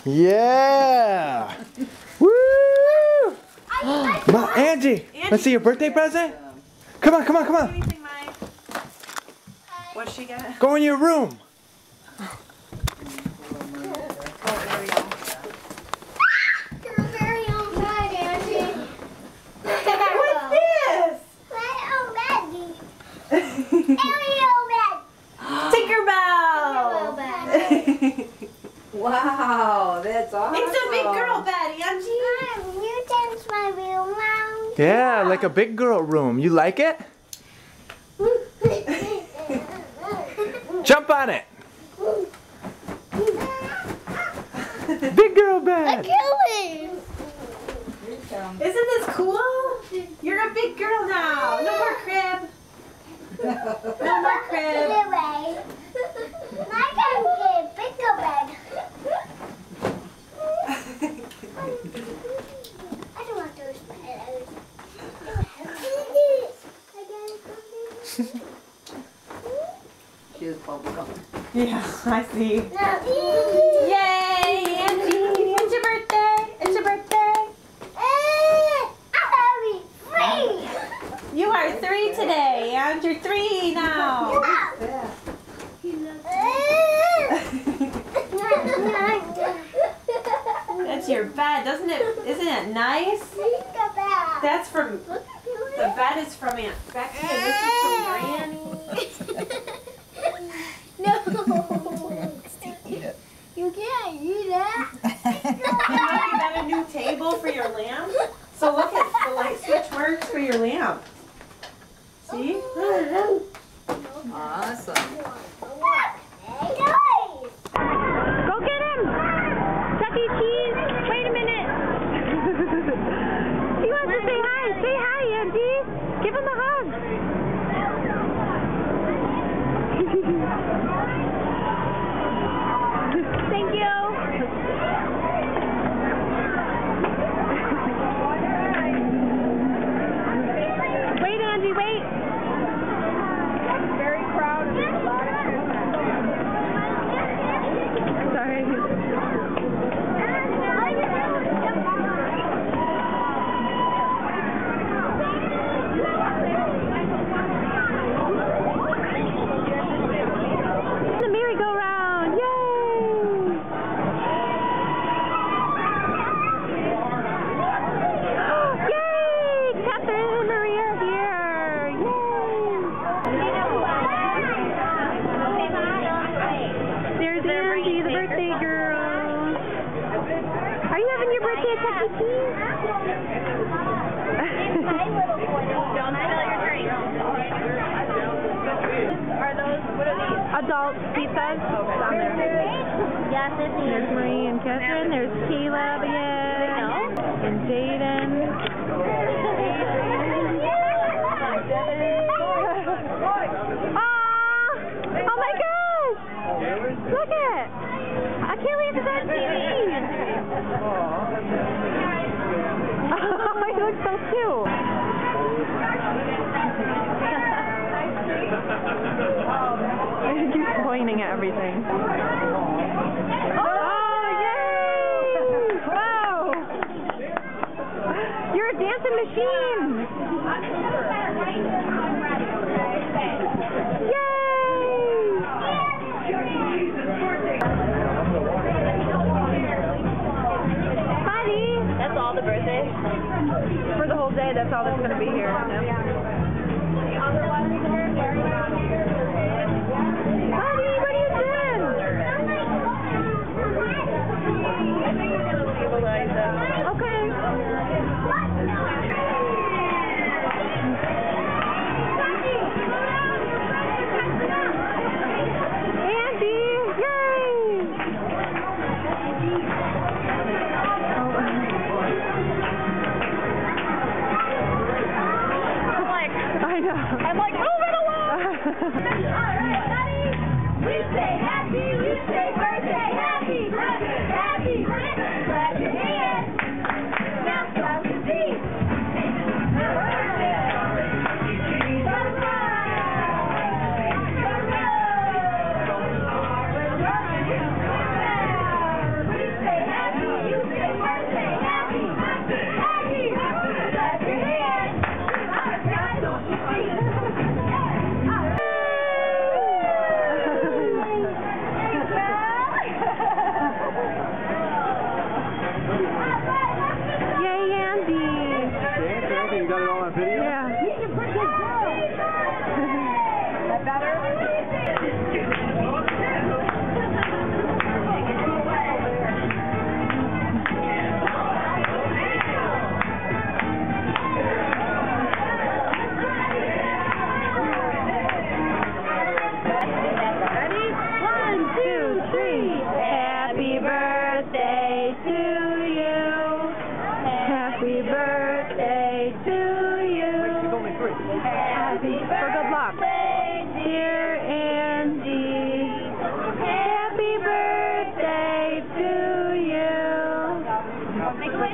Yeah! Woo! Angie, let's see your birthday present. Come on, come on, come on. Anything, Mike? What's she got? Go in your room. Oh, there we go. Your very own bed, Angie. What's this? My own bed. Ariel bed. Tinkerbell. bed. Wow, that's awesome. It's a big girl bed, Angie. Mom, you dance my real mom. Yeah, like a big girl room. You like it? Jump on it. Big girl bed. Achilles. Isn't this cool? You're a big girl now. No more crib. No more crib. My can get bigger bed. I don't want those pillows. She has bubblegum. Yeah, I see. No. Yay, Angie! It's your birthday. It's your birthday. You are 3 today, and you're 3 now. That's your bed, doesn't it? Isn't it nice? That's from the bed is from Aunt Becky, and this is from Granny. No. You can't eat that. You got a new table for your lamp. So look at the light switch works for your lamp. See? Awesome. Go get him! Chuck E. Cheese, wait a minute. He wants to say hi. Say hi, Angie. Give him a hug. Thank you. Wait, Angie, wait. Very crowded. There's a lot of sorry. The merry-go-round, yay! Yay! Catherine and Maria are here, yay! There's Angie, the birthday girl. Are you having your birthday at Chuck E. Cheese? Don't spill your drink. Are those, what are these? Adult pizzas. Down there. Yes, it's There's Marie and Catherine. There's Caleb again. And Jaden. Oh my gosh! Look it! Achilles is on TV! Oh, he looks so cute! He keeps pointing at everything. Oh, yay! Wow! You're a dancing machine! That's all the birthdays? For the whole day, that's all that's going to be here. Buddy, what are you doing? I think we're going to stabilize them. Okay. Angie, yay!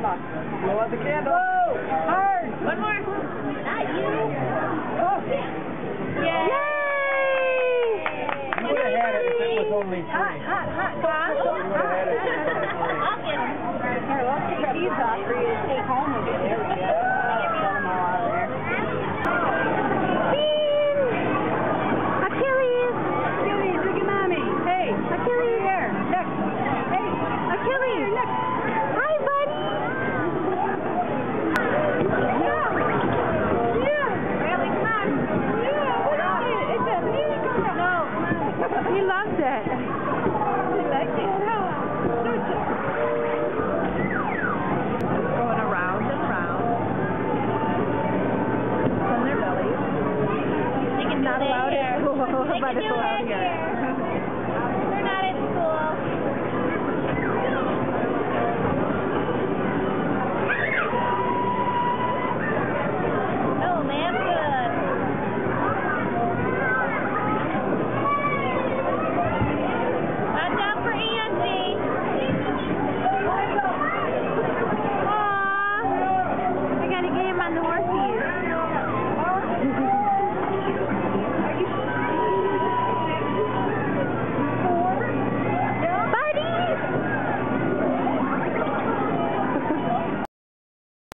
Blow out the candle. Hard. One more. Not you. Yay! You would have had it if it was only 3.